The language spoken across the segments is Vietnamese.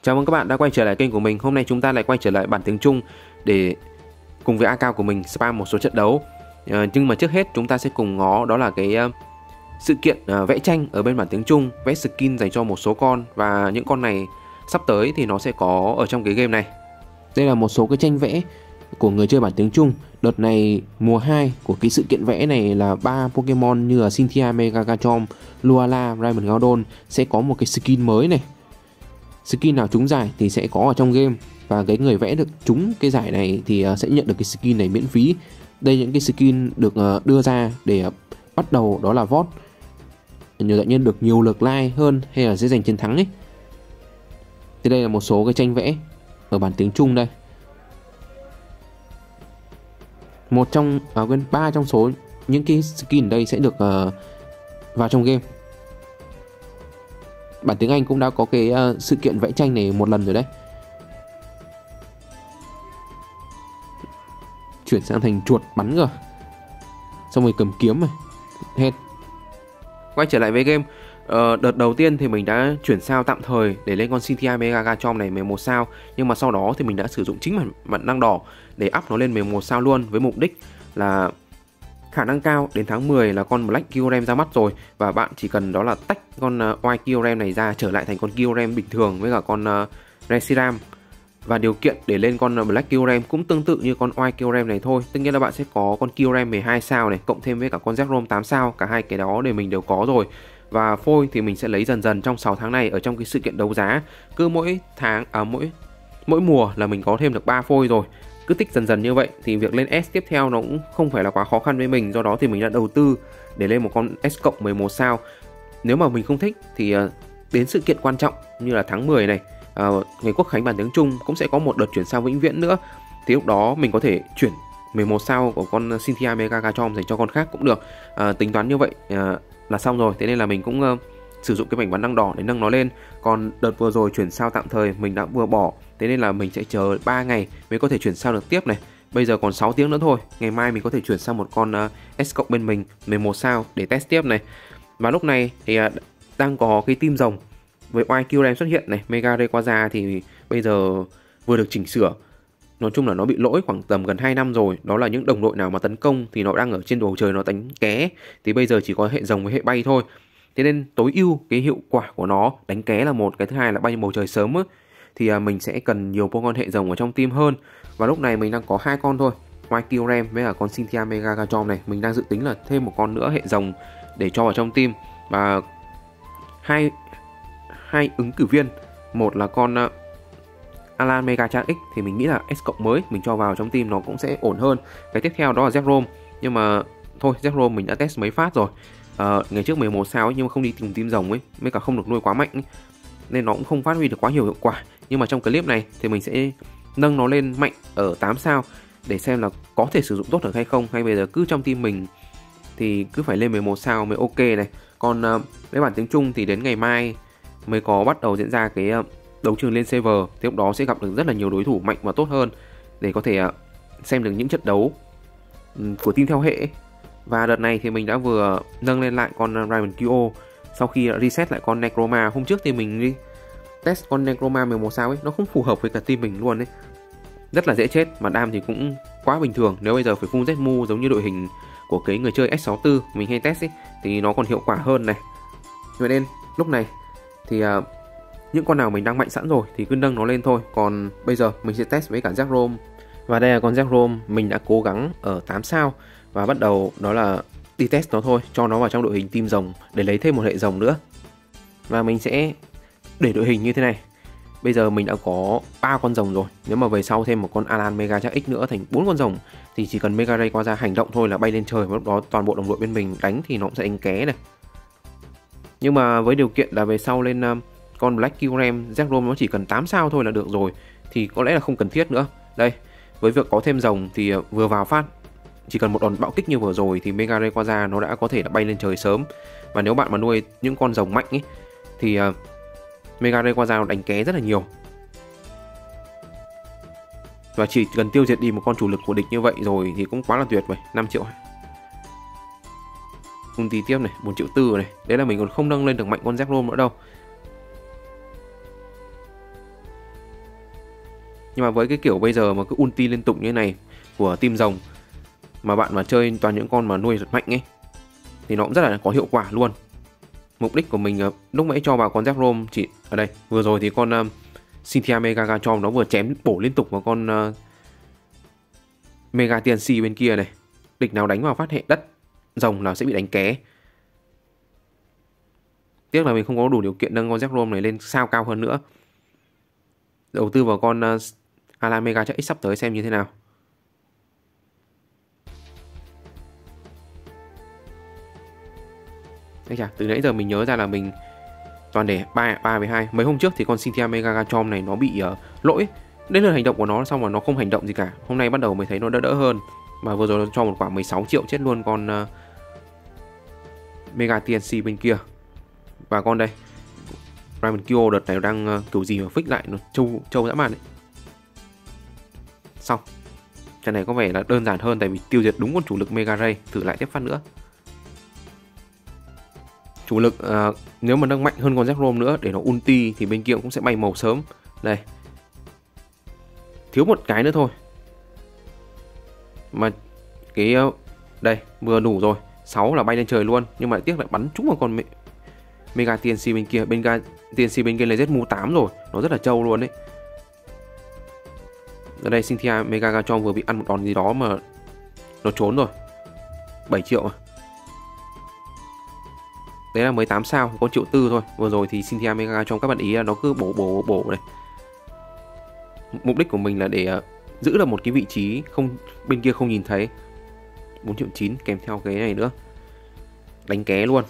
Chào mừng các bạn đã quay trở lại kênh của mình. Hôm nay chúng ta lại quay trở lại bản tiếng Trung để cùng với account của mình spam một số trận đấu. Nhưng mà trước hết chúng ta sẽ cùng ngó đó là cái sự kiện vẽ tranh ở bên bản tiếng Trung, vẽ skin dành cho một số con, và những con này sắp tới thì nó sẽ có ở trong cái game này. Đây là một số cái tranh vẽ của người chơi bản tiếng Trung. Đợt này mùa 2 của cái sự kiện vẽ này là 3 Pokemon như là Cynthia, Megachom, Luala, Raymond Gaudon sẽ có một cái skin mới này. Skin nào trúng giải thì sẽ có ở trong game, và cái người vẽ được trúng cái giải này thì sẽ nhận được cái skin này miễn phí. Đây những cái skin được đưa ra để bắt đầu đó là vote, nhiều tự nhiên được nhiều lượt like hơn hay là sẽ giành chiến thắng ấy. Thì đây là một số cái tranh vẽ ở bản tiếng Trung đây. Một trong ba trong số những cái skin ở đây sẽ được vào trong game. Bản tiếng Anh cũng đã có cái sự kiện vẽ tranh này một lần rồi đấy. Chuyển sang thành chuột bắn rồi, xong rồi cầm kiếm này hết. Quay trở lại với game. Đợt đầu tiên thì mình đã chuyển sao tạm thời để lên con Cynthia Megachom này 11 sao. Nhưng mà sau đó thì mình đã sử dụng chính bản năng đỏ để up nó lên 11 sao luôn, với mục đích là khả năng cao đến tháng 10 là con Black Kyurem ra mắt rồi, và bạn chỉ cần đó là tách con White Kyurem này ra trở lại thành con Kyurem bình thường với cả con Reshiram. Và điều kiện để lên con Black Kyurem cũng tương tự như con White Kyurem này thôi. Tức nghĩa là bạn sẽ có con Kyurem 12 sao này cộng thêm với cả con Zekrom 8 sao, cả hai cái đó để mình đều có rồi. Và phôi thì mình sẽ lấy dần dần trong 6 tháng này ở trong cái sự kiện đấu giá. Cứ mỗi tháng mỗi mùa là mình có thêm được 3 phôi rồi. Cứ tích dần dần như vậy thì việc lên S tiếp theo nó cũng không phải là quá khó khăn với mình. Do đó thì mình đã đầu tư để lên một con S cộng 11 sao. Nếu mà mình không thích thì đến sự kiện quan trọng như là tháng 10 này, ngày Quốc khánh bản tiếng Trung cũng sẽ có một đợt chuyển sao vĩnh viễn nữa. Thì lúc đó mình có thể chuyển 11 sao của con Cynthia Megachom dành cho con khác cũng được. Tính toán như vậy là xong rồi. Thế nên là mình cũng sử dụng cái mảnh bản năng đỏ để nâng nó lên. Còn đợt vừa rồi chuyển sao tạm thời mình đã vừa bỏ, thế nên là mình sẽ chờ 3 ngày mới có thể chuyển sao được tiếp này. Bây giờ còn 6 tiếng nữa thôi. Ngày mai mình có thể chuyển sang một con S cộng bên mình 11 sao để test tiếp này. Và lúc này thì đang có cái team rồng với White Kyurem xuất hiện này. Mega Rayquaza thì bây giờ vừa được chỉnh sửa. Nói chung là nó bị lỗi khoảng tầm gần 2 năm rồi. Đó là những đồng đội nào mà tấn công thì nó đang ở trên bầu trời nó đánh ké, thì bây giờ chỉ có hệ rồng với hệ bay thôi. Thế nên tối ưu cái hiệu quả của nó đánh ké là một, cái thứ hai là bay bầu trời sớm ấy, thì mình sẽ cần nhiều Pokemon hệ rồng ở trong team hơn. Và lúc này mình đang có 2 con thôi, White Kyurem với cả con Cynthia Megachom này. Mình đang dự tính là thêm một con nữa hệ rồng để cho vào trong team. Và hai ứng cử viên, một là con Alan Megachan X thì mình nghĩ là S cộng mới mình cho vào trong team nó cũng sẽ ổn hơn. Cái tiếp theo đó là Zekrom, nhưng mà thôi, Zekrom mình đã test mấy phát rồi. Ngày trước 11 sao ấy, nhưng mà không đi tìm team rồng ấy, với cả không được nuôi quá mạnh ấy, nên nó cũng không phát huy được quá nhiều hiệu quả. Nhưng mà trong clip này thì mình sẽ nâng nó lên mạnh ở 8 sao để xem là có thể sử dụng tốt được hay không, hay bây giờ cứ trong team mình thì cứ phải lên 11 sao mới ok này. Còn với bản tiếng Trung thì đến ngày mai mới có bắt đầu diễn ra cái đấu trường lên server, thì lúc đó sẽ gặp được rất là nhiều đối thủ mạnh và tốt hơn để có thể xem được những trận đấu của team theo hệ. Và đợt này thì mình đã vừa nâng lên lại con Raymond Kyo sau khi reset lại con Necroma. Hôm trước thì mình đi test con Necroma 11 sao ấy, nó không phù hợp với cả team mình luôn ấy, rất là dễ chết, mà đam thì cũng quá bình thường. Nếu bây giờ phải full Zmu giống như đội hình của cái người chơi S64 mình hay test ấy, thì nó còn hiệu quả hơn này. Vậy nên lúc này thì những con nào mình đang mạnh sẵn rồi thì cứ nâng nó lên thôi. Còn bây giờ mình sẽ test với cả Zekrom. Và đây là con Zekrom mình đã cố gắng ở 8 sao và bắt đầu đó là đi test nó thôi, cho nó vào trong đội hình team rồng để lấy thêm một hệ rồng nữa. Và mình sẽ để đội hình như thế này. Bây giờ mình đã có 3 con rồng rồi. Nếu mà về sau thêm một con Alan Megachan X nữa thành 4 con rồng thì chỉ cần Mega Rayquaza hành động thôi là bay lên trời, và lúc đó toàn bộ đồng đội bên mình đánh thì nó cũng sẽ đánh ké này. Nhưng mà với điều kiện là về sau lên con Black Kyurem, Zekrom nó chỉ cần 8 sao thôi là được rồi, thì có lẽ là không cần thiết nữa. Đây, với việc có thêm rồng thì vừa vào phát chỉ cần một đòn bạo kích như vừa rồi thì Mega Rayquaza nó đã có thể là bay lên trời sớm. Và nếu bạn mà nuôi những con rồng mạnh ấy thì Mega Rayquaza nó đánh ké rất là nhiều. Và chỉ cần tiêu diệt đi một con chủ lực của địch như vậy rồi thì cũng quá là tuyệt rồi. 5 triệu ulti tiếp này, 4 triệu 4 này. Đấy là mình còn không nâng lên được mạnh con Zekrom nữa đâu. Nhưng mà với cái kiểu bây giờ mà cứ ulti liên tục như thế này của team rồng, mà bạn mà chơi toàn những con mà nuôi rất mạnh ấy, thì nó cũng rất là có hiệu quả luôn. Mục đích của mình lúc nãy cho vào con Zekrom chỉ ở đây. Vừa rồi thì con Cynthia Mega Garchomp nó vừa chém bổ liên tục vào con Mega TNC bên kia này. Địch nào đánh vào phát hệ đất rồng là sẽ bị đánh ké. Tiếc là mình không có đủ điều kiện nâng con Zekrom này lên sao cao hơn nữa. Đầu tư vào con Alan Mega X sắp tới xem như thế nào. Đấy chà, từ nãy giờ mình nhớ ra là mình toàn để 3 với 2. Mấy hôm trước thì con Cynthia Mega Garchomp này nó bị lỗi. Đến lượt hành động của nó xong mà nó không hành động gì cả. Hôm nay bắt đầu mới thấy nó đỡ hơn. Mà vừa rồi nó cho một quả 16 triệu chết luôn con Mega TNC bên kia. Và con đây Diamond Kyo đợt này đang kiểu gì mà fix lại nó trâu dã man đấy. Xong. Trận này có vẻ là đơn giản hơn tại vì tiêu diệt đúng con chủ lực Mega Ray. Thử lại tiếp phát nữa. Chủ lực nếu mà nâng mạnh hơn con Zekrom nữa để nó ulti thì bên kia cũng sẽ bay màu sớm. Đây. Thiếu một cái nữa thôi. Mà cái đây vừa đủ rồi. 6 là bay lên trời luôn. Nhưng mà tiếc lại bắn trúng vào con Mega TNC bên kia. Mega TNC bên kia là Zmu 8 rồi. Nó rất là trâu luôn đấy. Ở đây Cynthia Mega Garchomp vừa bị ăn một đòn gì đó mà nó trốn rồi. 7 triệu mà. Đấy là 18 sao, có 1,4 triệu thôi. Vừa rồi thì Cynthia Mega Garchomp các bạn ý là nó cứ bổ này. Mục đích của mình là để giữ được một cái vị trí không bên kia không nhìn thấy. 4,9 triệu kèm theo cái này nữa. Đánh ké luôn.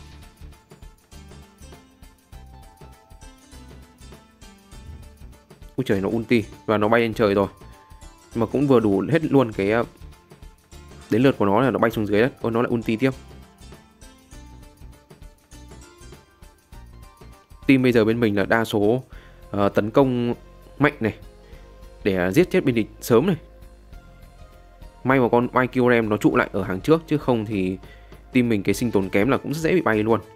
Ui trời, nó ulti và nó bay lên trời rồi. Nhưng mà cũng vừa đủ hết luôn cái đến lượt của nó là nó bay xuống dưới đất. Ôi, nó lại ulti tiếp. Team bây giờ bên mình là đa số tấn công mạnh này để giết chết bên địch sớm này. May mà con YQRM nó trụ lại ở hàng trước, chứ không thì team mình cái sinh tồn kém là cũng rất dễ bị bay luôn.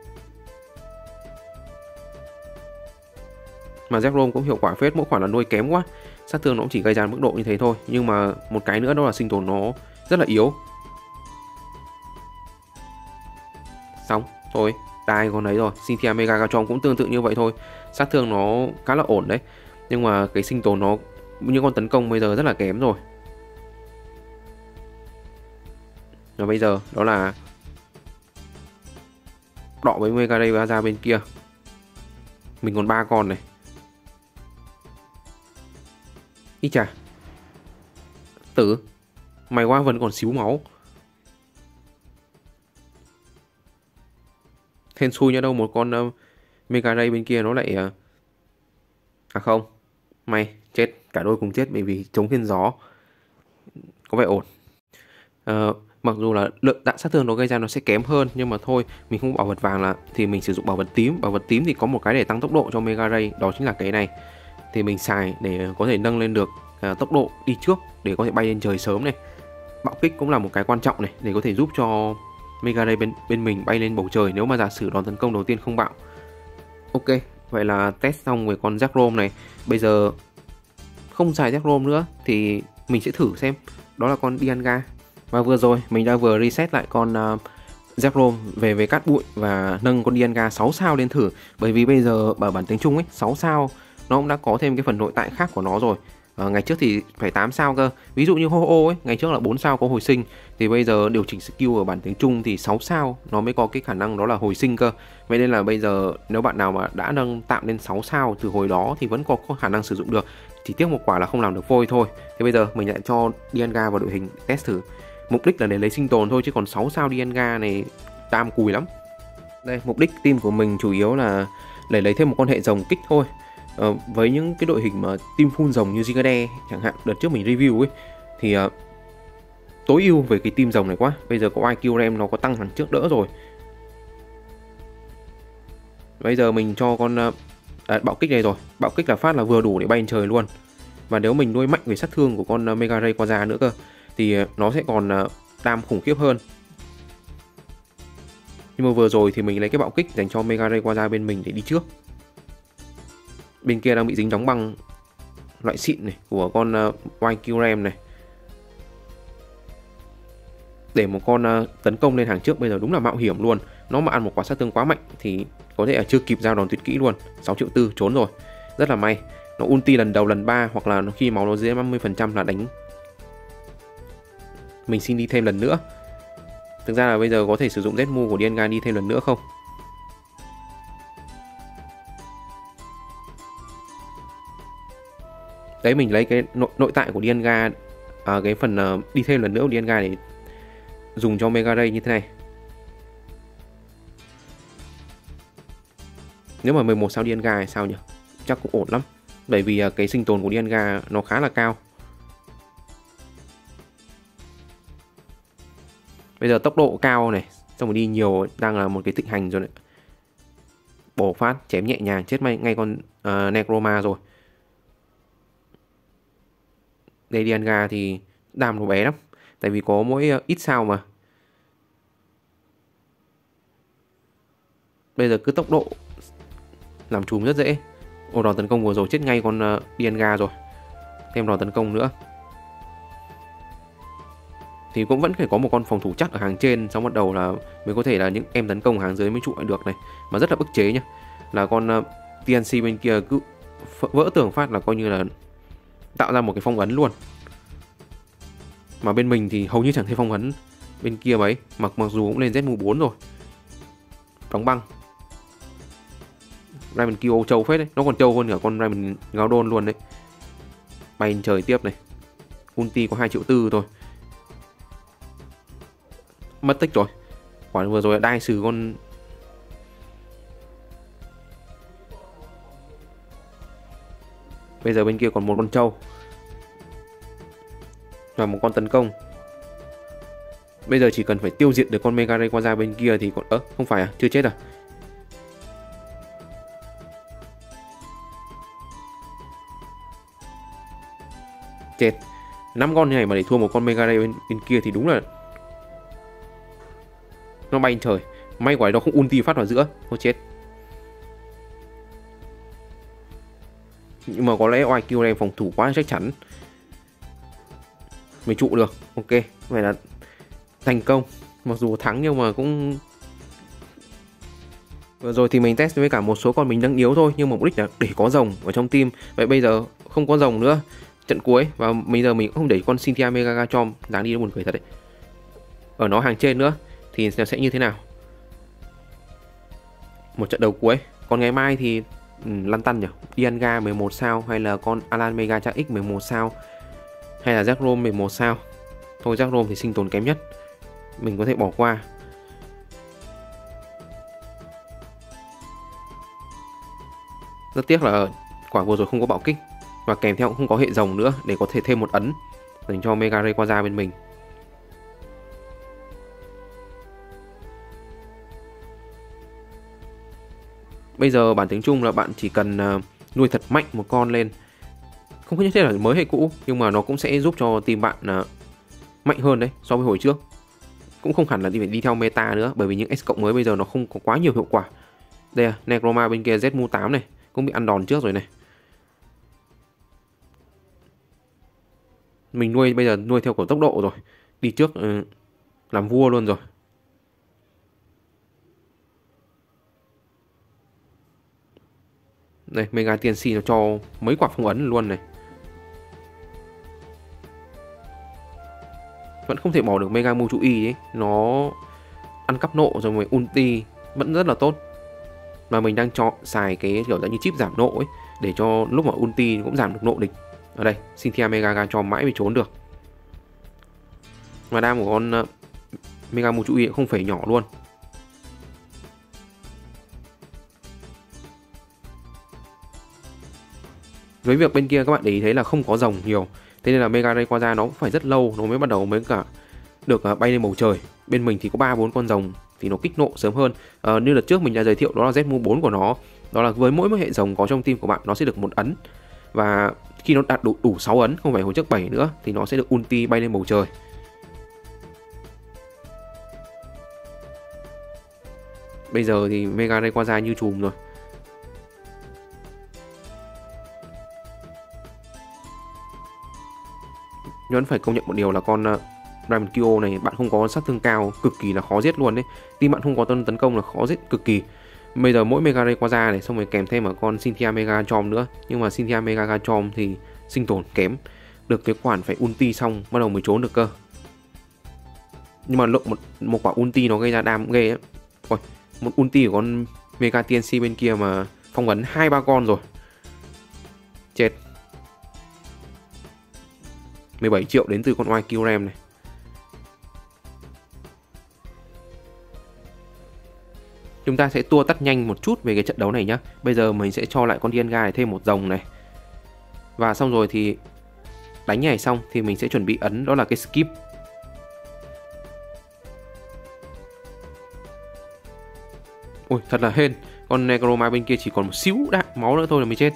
Mà Zekrom cũng hiệu quả phết, mỗi khoản là nuôi kém quá, sát thương nó cũng chỉ gây ra mức độ như thế thôi. Nhưng mà một cái nữa đó là sinh tồn nó rất là yếu. Xong thôi, đai con đấy rồi. Cynthia Mega Garchomp cũng tương tự như vậy thôi. Sát thương nó khá là ổn đấy. Nhưng mà cái sinh tồn nó, những con tấn công bây giờ rất là kém rồi. Và bây giờ đó là đọ với Mega Ray ra bên kia. Mình còn 3 con này. Ý chà. Tử. Mày quá vẫn còn xíu máu. Hên xui nhá đâu một con Mega Ray bên kia nó lại à không. May chết, cả đôi cùng chết bởi vì chống thiên gió. Có vẻ ổn. Mặc dù là lượng đạn sát thương nó gây ra nó sẽ kém hơn, nhưng mà thôi, mình không bảo vật vàng là thì mình sử dụng bảo vật tím. Bảo vật tím thì có một cái để tăng tốc độ cho Mega Ray, đó chính là cái này. Thì mình xài để có thể nâng lên được tốc độ đi trước để có thể bay lên trời sớm này. Bạo kích cũng là một cái quan trọng này để có thể giúp cho Mega Ray bên mình bay lên bầu trời nếu mà giả sử đòn tấn công đầu tiên không bạo. Ok, vậy là test xong về con Zekrom này. Bây giờ không xài Zekrom nữa thì mình sẽ thử xem. Đó là con Dialga. Và vừa rồi mình đã vừa reset lại con Zekrom về cát bụi và nâng con Dialga 6 sao lên thử. Bởi vì bây giờ ở bản tiếng Trung ấy, 6 sao nó cũng đã có thêm cái phần nội tại khác của nó rồi. Ngày trước thì phải 8 sao cơ. Ví dụ như Ho-Oh ấy, ngày trước là 4 sao có hồi sinh. Thì bây giờ điều chỉnh skill ở bản tiếng Trung thì 6 sao nó mới có cái khả năng đó là hồi sinh cơ. Vậy nên là bây giờ nếu bạn nào mà đã nâng tạm lên 6 sao từ hồi đó thì vẫn có khả năng sử dụng được. Chỉ tiếc một quả là không làm được vôi thôi. Thế bây giờ mình lại cho Dialga vào đội hình test thử. Mục đích là để lấy sinh tồn thôi, chứ còn 6 sao Dialga này tam cùi lắm. Đây, mục đích team của mình chủ yếu là để lấy thêm một con hệ rồng kích thôi. Với những cái đội hình mà team full rồng như Zigade chẳng hạn, đợt trước mình review ấy, thì tối ưu về cái team rồng này quá. Bây giờ có IQ nó có tăng hàng trước đỡ rồi. Bây giờ mình cho con bạo kích này rồi. Bạo kích là phát là vừa đủ để bay lên trời luôn. Và nếu mình nuôi mạnh về sát thương của con Mega Ray Quasar nữa cơ thì nó sẽ còn đam khủng khiếp hơn. Nhưng mà vừa rồi thì mình lấy cái bạo kích dành cho Mega Ray Quasar bên mình để đi trước. Bên kia đang bị dính đóng băng loại xịn này của con YQ Ram này. Để một con tấn công lên hàng trước bây giờ đúng là mạo hiểm luôn. Nó mà ăn một quả sát thương quá mạnh thì có thể là chưa kịp giao đòn tuyệt kỹ luôn. 6 triệu tư trốn rồi. Rất là may. Nó ulti lần đầu lần 3 hoặc là khi máu nó dưới 50% là đánh. Mình xin đi thêm lần nữa. Thực ra là bây giờ có thể sử dụng Z-Move của Dianga đi thêm lần nữa không? Đấy, mình lấy cái nội tại của Dianga, cái phần đi thêm lần nữa của Dianga để dùng cho Mega Ray như thế này. Nếu mà 11 sao Dianga thì sao nhỉ? Chắc cũng ổn lắm. Bởi vì cái sinh tồn của Dianga nó khá là cao. Bây giờ tốc độ cao này, xong rồi đi nhiều đang là một cái thịnh hành rồi đấy. Bổ phát, chém nhẹ nhàng, chết ngay con Necroma rồi. Đây Dianga thì đam nó bé lắm. Tại vì có mỗi ít sao mà. Bây giờ cứ tốc độ làm chùm rất dễ. Ồ, đòn tấn công vừa rồi chết ngay con Dianga rồi. Thêm đòn tấn công nữa. Thì cũng vẫn phải có một con phòng thủ chắc ở hàng trên. Xong bắt đầu là mới có thể là những em tấn công hàng dưới mới trụ lại được này. Mà rất là bức chế nhá. Là con TNC bên kia cứ vỡ tường phát là coi như là tạo ra một cái phong ấn luôn. Mà bên mình thì hầu như chẳng thấy phong ấn bên kia mấy. Mặc dù cũng lên Z-Move 4 rồi. Đóng băng. Raven Kyo trâu phết đấy. Nó còn trâu hơn cả con Raven Gaudon luôn đấy. Bay lên trời tiếp này. Ulti có 2 triệu tư thôi. Mất tích rồi. Quả vừa rồi đai xử con. Bây giờ bên kia còn một con trâu và một con tấn công. Bây giờ chỉ cần phải tiêu diệt được con Mega Rayquaza bên kia thì còn... không phải à? Chưa chết à? Chết. 5 con như này mà để thua một con Mega Ray bên kia thì đúng là nó bay trời. May quá nó không ulti phát vào giữa. Thôi chết. Nhưng mà có lẽ YQ này phòng thủ quá chắc chắn mới trụ được. Ok, vậy là thành công. Mặc dù thắng nhưng mà cũng... Vừa rồi thì mình test với cả một số con mình đang yếu thôi. Nhưng mà mục đích là để có rồng ở trong team. Vậy bây giờ không có rồng nữa. Trận cuối. Và bây giờ mình cũng không để con Cynthia Mega Garchomp. Đáng đi nó buồn cười thật đấy. Ở nó hàng trên nữa thì nó sẽ như thế nào? Một trận đấu cuối. Còn ngày mai thì lăn tăn nhỉ. Dianga 11 sao hay là con Alan Mega Cha X 11 sao hay là Zekrom 11 sao. Thôi Zekrom thì sinh tồn kém nhất, mình có thể bỏ qua. Rất tiếc là quả vừa rồi không có bạo kích và kèm theo cũng không có hệ rồng nữa để có thể thêm một ấn dành cho Mega Rayquaza bên mình. Bây giờ bản tính chung là bạn chỉ cần nuôi thật mạnh một con lên. Không có nhất thiết là mới hay cũ, nhưng mà nó cũng sẽ giúp cho team bạn mạnh hơn đấy so với hồi trước. Cũng không hẳn là phải đi theo meta nữa, bởi vì những S cộng mới bây giờ nó không có quá nhiều hiệu quả. Đây à, Necroma bên kia Z-Move 8 này cũng bị ăn đòn trước rồi này. Mình nuôi bây giờ nuôi theo kiểu tốc độ rồi. Đi trước làm vua luôn rồi. Đây, Mega TNC nó cho mấy quả phong ấn luôn này. Vẫn không thể bỏ được Mega Muchui ấy. Nó ăn cắp nộ rồi mới ulti vẫn rất là tốt. Mà mình đang chọn xài cái kiểu như chip giảm nộ ấy, để cho lúc mà ulti cũng giảm được nộ địch. Ở đây, Cynthia Mega Garchomp mãi mới trốn được. Mà đam của con Mega Muchui cũng không phải nhỏ luôn. Với việc bên kia các bạn để ý thấy là không có rồng nhiều, thế nên là Mega Rayquaza nó cũng phải rất lâu nó mới bắt đầu mới cả được bay lên bầu trời. Bên mình thì có 3-4 con rồng thì nó kích nộ sớm hơn. Như đợt trước mình đã giới thiệu đó là Z-Move 4 của nó. Đó là với mỗi một hệ rồng có trong team của bạn nó sẽ được một ấn. Và khi nó đạt đủ 6 ấn, không phải hồi trước 7 nữa, thì nó sẽ được ulti bay lên bầu trời. Bây giờ thì Mega Rayquaza như chùm rồi. Nhưng vẫn phải công nhận một điều là con Diamond Kyo này bạn không có sát thương cao cực kỳ là khó giết luôn đấy. Team bạn không có tấn công là khó giết cực kỳ. Bây giờ mỗi Mega Rayquaza này xong rồi kèm thêm ở con Cynthia Mega Chom nữa. Nhưng mà Cynthia Mega Chom thì sinh tồn kém. Được cái quản phải ulti xong bắt đầu mới trốn được cơ. Nhưng mà lượng một quả ulti nó gây ra đam ghê ấy. Ôi, một ulti của con Mega TNC bên kia mà phong ấn 2-3 con rồi. Chết. 17 triệu đến từ con YQ Ram này. Chúng ta sẽ tua tắt nhanh một chút về cái trận đấu này nhá. Bây giờ mình sẽ cho lại con Dialga này thêm một rồng này. Và xong rồi thì đánh này xong thì mình sẽ chuẩn bị ấn đó là cái skip. Ôi thật là hên. Con Necroma bên kia chỉ còn một xíu đạn máu nữa thôi là mới chết.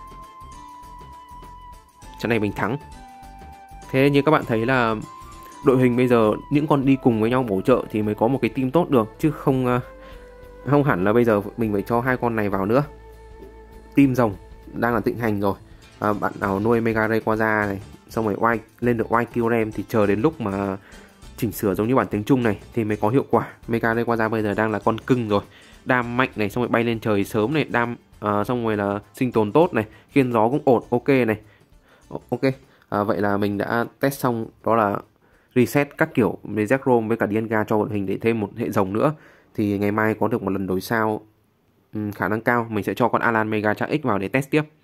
Trận này mình thắng. Thế như các bạn thấy là đội hình bây giờ những con đi cùng với nhau bổ trợ thì mới có một cái team tốt được. Chứ không hẳn là bây giờ mình phải cho hai con này vào nữa. Team rồng đang là thịnh hành rồi. Bạn nào nuôi Mega Rayquaza này xong rồi lên được YQ Ram thì chờ đến lúc mà chỉnh sửa giống như bản tiếng Trung này thì mới có hiệu quả. Mega Rayquaza bây giờ đang là con cưng rồi. Đam mạnh này, xong rồi bay lên trời sớm này, xong rồi là sinh tồn tốt này, khiên gió cũng ổn, ok này. Ok, vậy là mình đã test xong, đó là reset các kiểu với Zekrom với cả Dialga cho vận hình để thêm một hệ rồng nữa. Thì ngày mai có được một lần đổi sao khả năng cao mình sẽ cho con Alan Mega Chạc X vào để test tiếp.